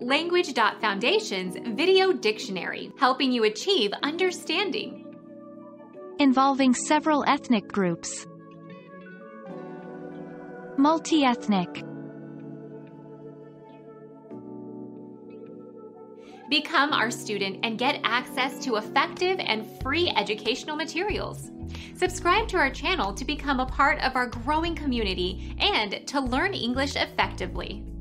Language.Foundation's Video Dictionary, helping you achieve understanding. Involving several ethnic groups. Multi-ethnic. Become our student and get access to effective and free educational materials. Subscribe to our channel to become a part of our growing community and to learn English effectively.